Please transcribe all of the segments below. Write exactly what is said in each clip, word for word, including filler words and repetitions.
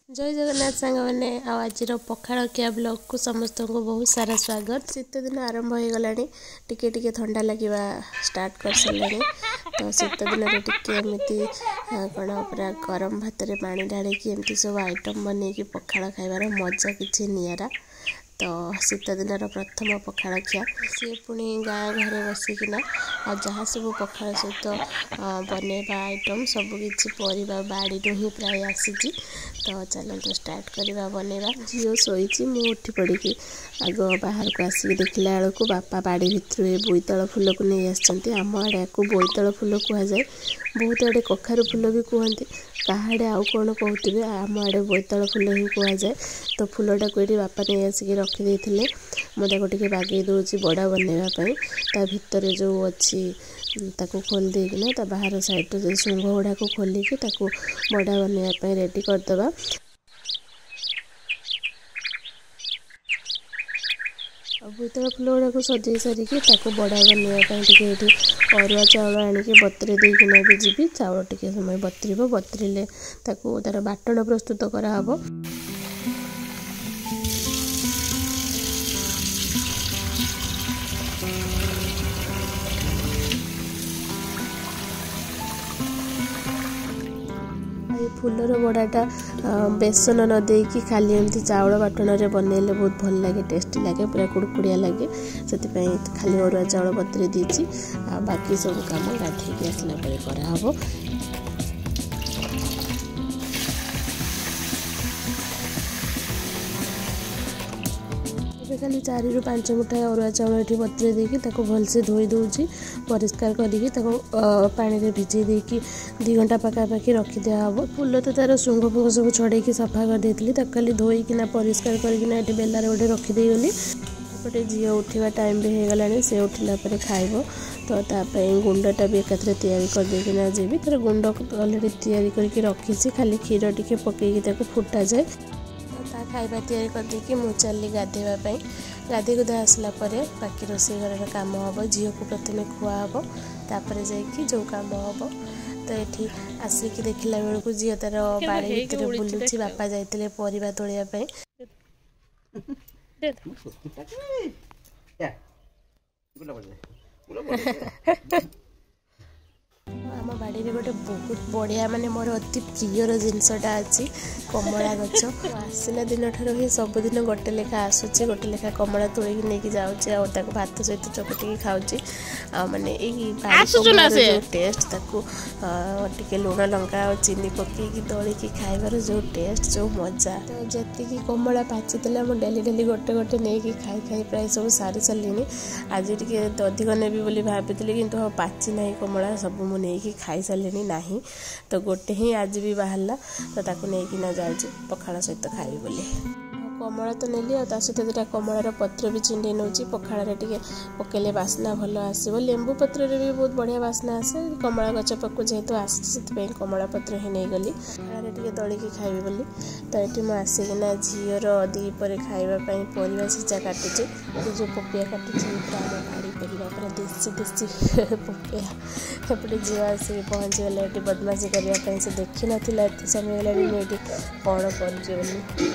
जय जगन्नाथ सांग मैंने आज पखाड़ क्या ब्लॉग को समस्त को बहुत सारा स्वागत। शीत दिन आरंभ हो गला टिके टिके ठंडा लगे स्टार्ट कर सारे तो शीत दिन टिके कौन पूरा गरम भात में पानी ढाड़ी एमती सब आइटम बन पखाड़ खाइबार मजा किसी निरा। तो शीत दिन प्रथम पखाड़ खिया सी पुणी गाँ घर बसिकिना आ जहाँ सब पखाड़ सहित बनवा आइटम सबकि परिवा बाड़ी ही प्राय आसी। तो चलते स्टार्ट करवा बनवा। झील शोची मु उठी पड़ी आग बाहर को आसिक देखला बेलू बापा बाड़ी भितर बोईताल फूल को नहीं आम आड़े को बोईताल फूल कहुए। बहुत आड़े कखारू फूल भी कहते कहाड़े आउ कौन कहते आम आड़े बोईताल फूल ही कहुए। तो फूलटा को ये बापा नहीं आसिक रखिदे मुझे बागे दूसरी बड़ा बनवाई ता भितर जो अच्छी ताको खोल देना ता बाहर साइड शुंग गुड़ा को खोलिकी बड़ा बनवाई रेडी करदे। बोईताल फूल गुड़ा को सजे सारिकी बड़ा बनवाई अरुआ चाउल आणिक बतरे देना भी जी चाउल टे समय बतर बतरिले तार बाटण प्रस्तुत कराहब। फूलर बड़ाटा बेसन न देकी खाली एमती चाउल बाटण में बनइले बहुत भल लगे टेस्टी लगे पूरा कुड़कुड़िया लगे से खाली अरुआ चाउल बतरे दीची बाकी सब काम गाधे आसला कराहब। खाली चार रु पांच मुठा अरुआ चाउल ये बतरे देकी भलसे धोई दूची परिष्कार करके पानी में भिजे देकी दी घंटा पखापाखि रखी दिहब। फूल तो तार शुंग फुंग सब छड़े सफा कर देती खाली धोईकिना परिष्कार करना बेलार गोटे रखीदे गली। गोटे झी उठा टाइम भी हो गला से उठला खाइब तो तापाई गुंडटा भी एकाथरे तैयारी करदेकिना जी तार गुंड अलरेडी तैयारी करके रखी खाली क्षीर टिके पकईकी फुटा जाए खाइबा तैयारी करदेकी मु चली गाधेवाई। गाधे गुधा आसला बाकी रोषे घर काम हम झील को प्रथम खुआब तापर जाकि जो काम हम। तो ये आसिक देखला बेलू झील तार बाड़ी भितर बुलूची बापा जाइए परिवा तोड़ापी। आम बाड़ी में गोटे बहुत बढ़िया माने मोर अति प्रियर जिनसटा अच्छी कमला गच आसला दिन ठार ही सबुदिन गोटे लेखा आसूची गोटे लेखा कमला तोड़िक नहीं जाऊँगी आ भात सहित चकटिकी खाऊँगी माने जो टेस्ट टे लुण लंका और चीनी पकईकी दलिकी खाइबार जो टेस्ट जो मजा। तो जी कमला पाची मुझे डेली डेली गोटे गोटे नहीं खाई खाई प्राय सब सारी सारे आज टे अधिक नेबी बोली भाभी कि हाँ पाची ना कमला सब नहीं खाई सारे ना तो गोटे ही आज भी बाहरला तो ताकू नहीं ना जाऊँगी पखाड़ सहित खाई बोली। कमला तो नेली और सहित दुटा कमलार पत्र भी छिंडे नौ पखाड़े टे पकेले बास्ना भल आसो लेंबू पत्र भी बहुत बढ़िया बास्ना आसे कमला गच पाक जेहेतु आसी कमला पत्र ही नहीं गली पखाड़े टे दलिकी खाइबी बोली। तो ये मुझे आसिकिना झीर दीपर खावाई परिवा सीचा काटुचे जो पपिया काटुचे आम बाड़ी परिवा पूरा देसी देसी पपिया एपटे झील आसिक पहुँची गला ये बदमाशी करने से देखी नाला एत समय गला मुझे कौन कर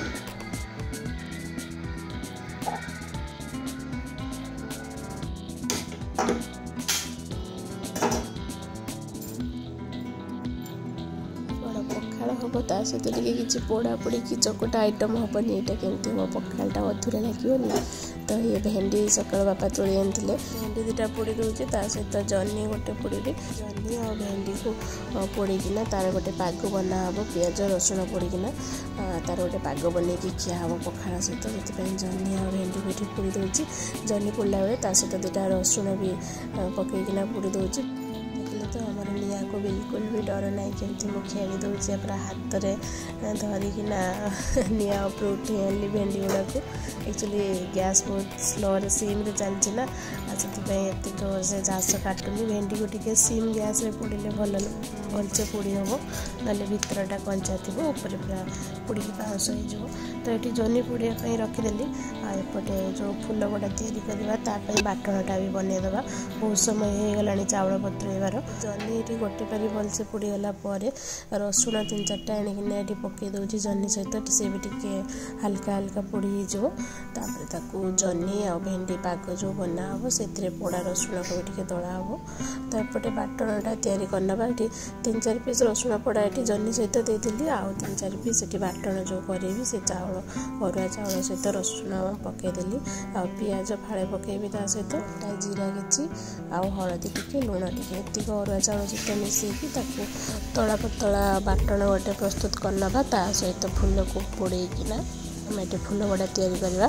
हम ता सहित किसी पोड़ा पोड़ी कि चकटा आइटम हेनी यहाँ केमती हम पखाड़ा अधूरा लगे। तो ये भेंडी सकाल बापा तोड़ी आनी भेंडी दुटा पोड़ी दूसरी सहित जह्नी गोटे पोड़ी जह्नी आ भेंडी को पोड़ीकिना तार गोटे पाग बना हम पियाज रसुण पोड़ीकिना तार गोटे पाग बन खिया हम पखाड़ सहित से जह्नी आ भेंडी भी पोड़ी दूसरी जह्नी पोड़ा बेले सहित दुटा रसुण भी पकईकिना पोड़ी दूसरी। तो हमारे निया को बिल्कुल भी डर ना केमती मुझे खेली दूसरी पूरा हाथ में धरिकिना निया उपर उठे आनी भेंडी गुड़ा को एक्चुअली गैस बहुत स्लो सीम चलती ना से जोर से झाँस काटुनी भेंडी को टे सीम गैस रे पोड़े भल भलसे पोड़ी हम ना भितरटा कंचा थी ऊपर पूरा पोड़ी पाउस हो। तो ये जह्नी पोड़ाई रखीदेली एपटे जो फूल गुड़ा या बाटणटा भी बनईदे बहुत समय हो गला चाउल बतरेबार जह्नी ये गोटे पारि भलसे पोड़ीगला रसुण तीन चार्टा आनिकिना ये पकई दूसरी जह्नी सहित सी भी टे हल्का हल्का पोड़ी हो जह्नी आ भेंडी पाग जो बना हम से पोड़ा रसुण को भी दला हम तो एपटे बाटणटा तैयारी करना ये तीन चार पीस रसुण पोड़ा ये जह्नी सहित देती आउ तीन चार पीस ये बाटण जो करी से चाउल अरुआ चाउल सहित रसुण पकईदेली आ पिज फाड़े पकईबी ता सहित जीरा किची आउ हलदी टिके लुण टिके एतिक अरुआ चाउल सहित मिसेकी तला पतला बाटण गोटे प्रस्तुत करना ता सहित फूल को पोड़ेकिना आम ये फूल बड़ा तैयारी करवा।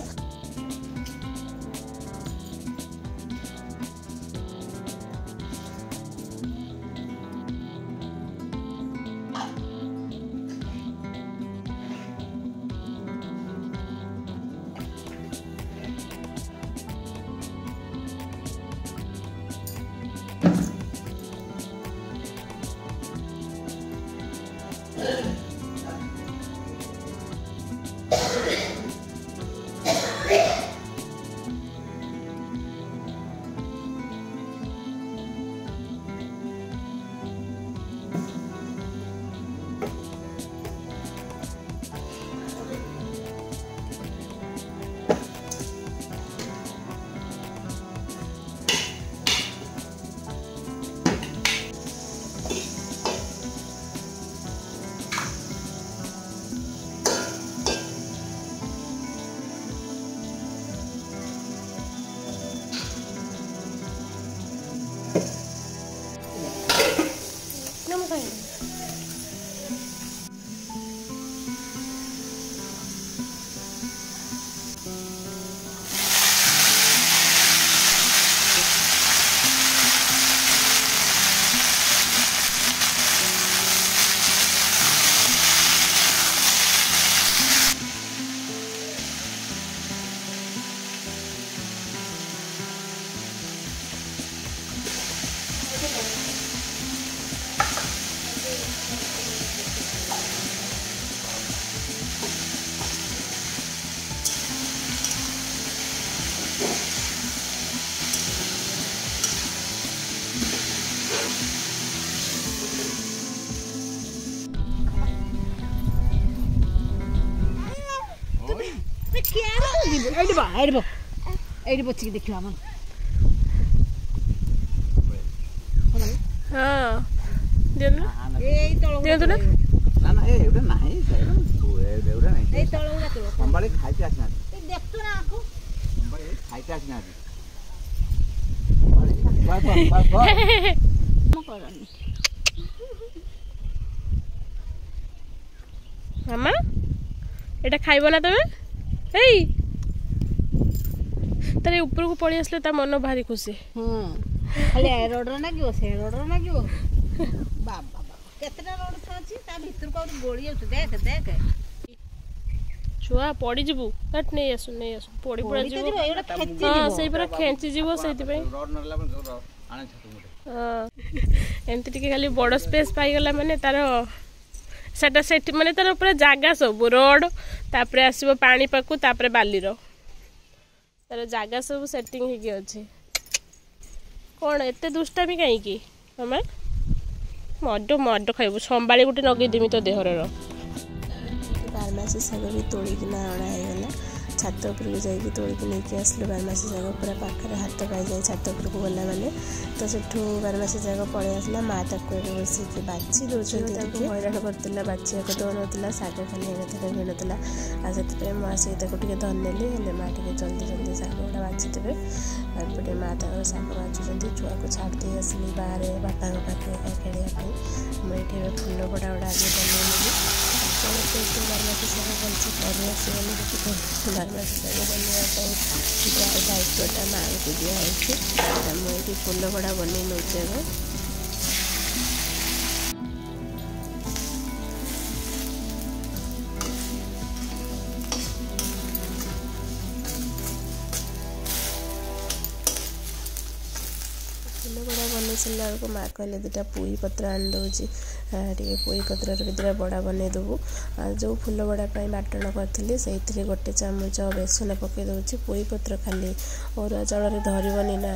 बच्ची देखियो हम हां देन ए तळ देन ना ना ना ए एवढं नाही एवढं नाही ए तळ उडा तो कंबाळे खायचे असणार ए देखतो ना आखो कंबाळे खायचे असणार बा बा बा म करनी मामा एटा खाइबो ना तमे एई तारे ऊपर को पड़ी आसले ता मन भारी खुशी हां खाली रोडर ना गयो से रोडर ना गयो बाबा बाबा केतना रोड अछि ता भीतर को गोली अछि देख देख छुआ पड़ी जिबु हट नहीं आसु नहीं आसु पड़ी पड़ा जिबु हां सही पर खेंची जिबु सहित पे रोड नरला बन जो आने छतु मोटे हां एंत टिके खाली बड़ स्पेस पाई गला माने तार सेटा सेट माने तार ऊपर जागा सब रोड तापरे आसीबो पानी पाकू तापरे बाली रो तार जागा सब सेटिंग होगी अच्छे कौन एत दुष्टामी कहीं मामा मड मड खाइबू संभाली गोटे नगे देमी तो देहर बारमासी शाग भी तोड़िकिना अणा होगला छात उपरको जाइए तोड़िकी नहीं आसलु बारमासी शाग पूरा पाखे हाथ पाई जाए छात उपरको गला मैंने तो सेठू बारमासी शाग पलि आसला माँ ताको बसिक बाची दौरान हैरान करता बाचिया दौन शाग खाली एकाथर भिड़ुला आ से माँ से टे धरनेली हेल्ले माँ टे जल्दी जल्दी शाग गुड़ा बाचिदेवे एपटे माँ तक शाग बाचुंट छुआ को छाड़ी आसली बाहर बापा पाखे खेलवाई मुझे फूल बड़ा गुड़ा आगे बनैली बारमासी शाग भलसे कर आसगली बारमासी शाग बनवाई दायित्वटा माँ को दिखाई मुझे फूल बड़ा बन नौचे फूल बड़ा बन सारा बेलू माँ कहले दुटा पुई पत्र आनी दूसरी टे पुई पत्र दुटा बड़ा बनई देवु जो फूल बड़ा बाटण करी से गोटे चामच बेसन पकई दूसरी पुई पत्र खाली अरुआ चाउल धरबनी ना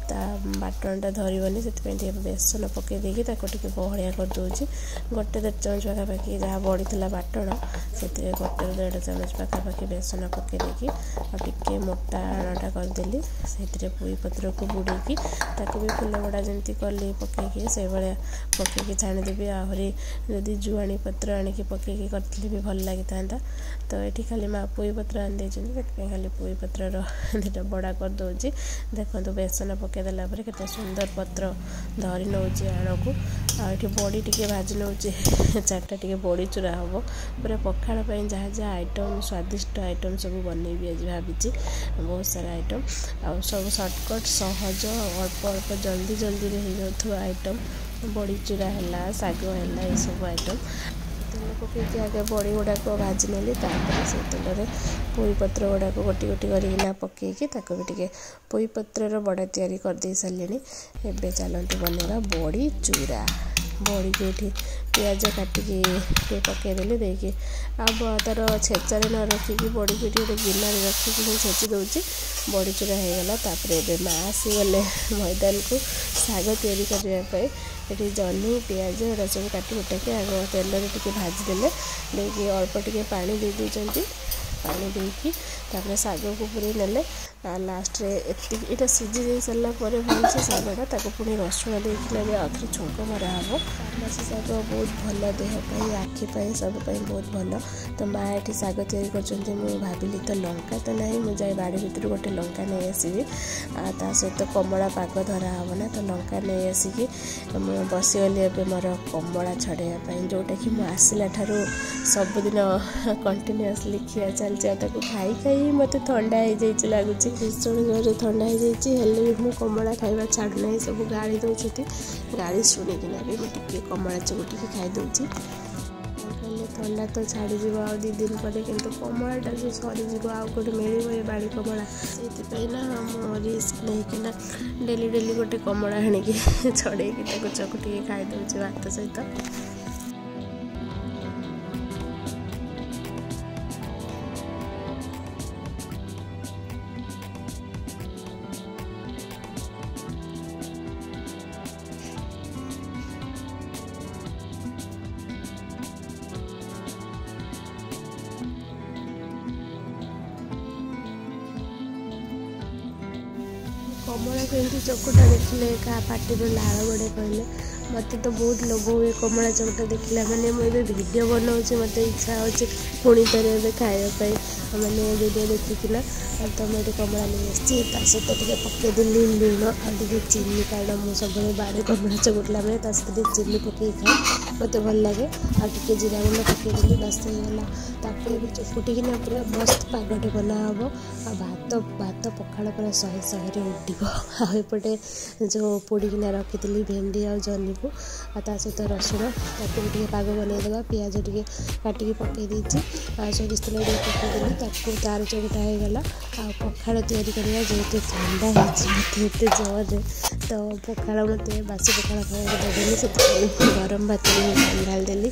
ता बाटणटा धरबनी से बेसन पकई देकी टे बहलिया करदे गोटे देढ़ चामच पाखापाखि जहाँ बड़ी बाटण से गोटे देढ़ चामच पाखापाखि बेसन पकई देकी टे मोटा आणटा करदेली से पुई पत्र को बुड़ेकी ताको भी फुल बड़ा जमी कली पकईकी से भाया पकईकी छाणीदेवी आहरी जदि जुआणी पत्र आणिकी पकईकी करथिले भी भल लगी था। तो ये खाली माँ पुई पत्र आनी खाली पुई पत्र दुटा बड़ा करदे देखो बेसन पकईदेला के सुंदर पत्र धरी नौ आण को आठ बड़ी टी भाजी नौ चार्टा टी बड़ी चूरा हम पूरा पखाड़ जहाँ जहाँ आइटम स्वादिष्ट आइटम सब बनईबी आज भावी बहुत सारा आइटम आ सब सर्टकट सहज अल्प अल्प जल्दी जल्दी हो जाता आइटम बड़ी चूरा है शाग है ये सब आइटम तेल पकईकि आगे बड़ी गुड़ाक भाजी नेली से तेल पुई पत्र गुड़ाक गोटी गोटी करना पकईकि भी पुई पत्र बड़ा तैयारी करदे सारे एवं चलते बनवा बड़ी चूरा बड़ी को ये पियाज काटिकी पकईदेली देखिए अब तार छेचारे न रखिकी बड़ी को गोटे गिनार रखिकी छेची दूसरी बड़ी चूरा होगला तापर माँ आसीगले मैदान को शाग तैयारी करने ये जह्नी पियाज एरा सब काटी कुटाक आग तेल टे भाजीदे देखिए अल्प टे पा दे देती पानी देकी तापर शाग को पूरे नेले लास्ट ये सीझी दे सारा भलसे शागटा पुणी रसुण देखिए आखिर छुंक मरा हम फार्मासी शाग बहुत भल देहपाई आखिपाई सबपाई बहुत भल। तो माँ ये शाग तैयारी कर भाविली तो लंका तो ना मुझे बाड़ी भर गोटे लंका नहीं आसबि ता सहित कमला पाग धरा हम ना तो लंका नहीं आसिकी मुझे बसीगली ए मोर कमला छड़ाई जोटा कि मुझे आसला ठारू सबुदिन कंटिन्यूअसली खिया चलती खाई खाई मत थंडा हो लगुच भीषण जोर थंडा हो जाए भी कमला खाଇବା छाड़ना सब गाड़ी दौरान गाड़ी शुणिकिना भी मुझे कमला चुटिकी खाईदे कहले थंडा तो छाड़ीज आ दी दिन पर किंतु कमलाटा जो सरीज आउ गोटे मिल ये बाड़ी कमला से ना रिस्क नहीं डेली डेली गोटे कमला आनिकी छड़े चकुटी खाईदे भात सहित। कमला को एमती चकुटा देखिले क्या पार्टी लाल बड़े कहले मत तो बहुत लोभ हुए कमला चकुटा देखला मैंने मुझे वीडियो बनाऊँ मत इच्छा अच्छे पुणी थे खायापी मैंने वीडियो देखिकिना तो मुझे कमला नहीं आसी सहित टे पकईदेली लुण आगे चीनी कारण मुझे सब बाड़ी कमला चकुटला बेले सहित चीनी पकई खाए मत भल लगे आगे जीरा गुंड पकईदेली बास होगा तापर चकुटिकिना पूरा मस्त पागटे बना हम आ भात भात पखाड़ पूरा शहे शहे उठिब आएपटे जो पोड़ीकिना रखी भेंडी आ जह्नी को सहित रसुण ताकि पाग बनईदेवा पियाज टे काटिकी पकई देती सोरिष तेल पकईदेली तार चकुटा होगला आ पखाड़ तैयारी करवा जेहेतु ठंडा होती एत जोर तो पखाड़ मत बासी पखाड़ खाया देदेली से गरम भात ढालदेली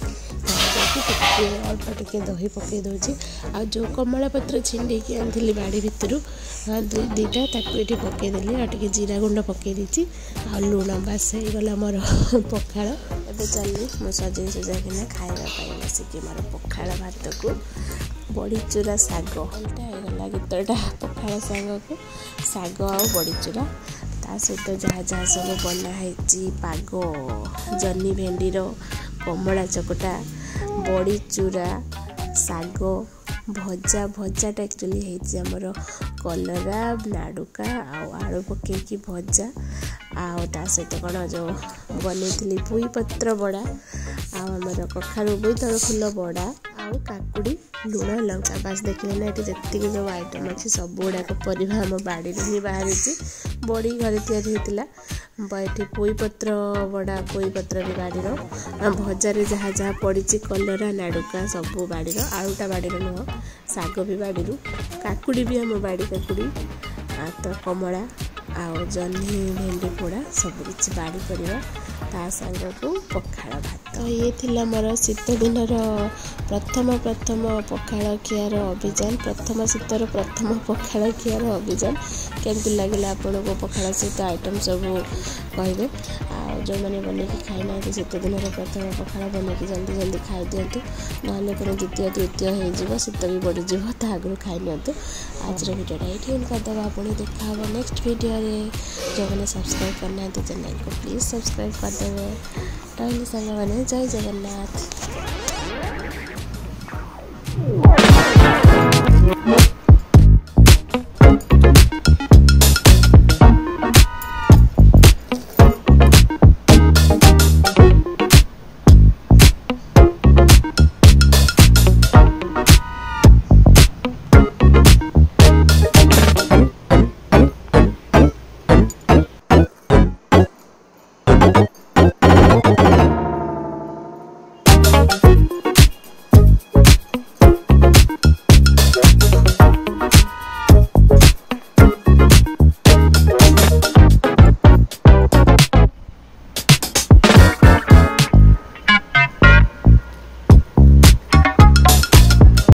अल्प टे दही पकई दूसरी आ जो कमला पत्र छिंडी आनी बाड़ी भितर दुई दुईटा ताकि पकईदेली आ टे जीरा गुंड पकई देती आ लुण बास होगला मोर पखाड़ एवं चलि मुझे सजे सजाकिना खावाई बसिकी मोर पखाड़ भात को बड़ी चूरा शाग एटा होगला गीतटा पखाड़ शाग को शाग आ बड़ी चूरा ता सहित जहाँ जहाँ सब बनाई पाग जह्नी भेंडीर कमला चकटा बड़ी चूरा शाग भजा भजाटा एक्चुअली होती आमर कलरा नाड़ुका आलू पकईकी भजा आ सहित कौन जो बनई पुई पत्र बड़ा आमर कखारू बोईतालु फुल बड़ा आउ काकुड़ी लुण लंका बास देखिले ना ये जी जो आइटम अच्छी सब गुड़ाक परिवा आम बाड़ी ही बाहरी बड़ी घरे तैयारी होता ये पुई पत्र बड़ा पुई पत्र भी बाड़ीर भजार जहाँ जहाँ पड़ी कलरा नाड़ुका सब बाड़ीर आलूटा बाड़ीर नुह शाग भी बाड़ी काकुड़ी भी आम बाड़ी काकुड़ी तो कमला आ जह्नी भेंडी पोड़ा सब किसी बाड़ी परिवा ता सांगकू पखाड़ भात। तो ये थिला मोर शीत दिनर प्रथम प्रथम पखाड़ खियार अभियान प्रथम शीतर प्रथम पखाड़ खियार अभियान केमती लगे आपन को पखाड़ सहित आइटम सब कहे आ जो मैंने बन कि खाई ना शीत दिन प्रथम पखाड़ बन कि जल्दी जल्दी खाई दिंतु ना पुणी द्वितीय तृतीय हो शीत भी बढ़ीज आगु खाई निंतु। आज भिडियोटा ये करदे पुणी देखा नेक्स्ट वीडियो जो मैंने सब्सक्राइब करना चैनल को प्लीज सब्सक्राइब करदे। टाइम सांग मैंने जय जगन्नाथ।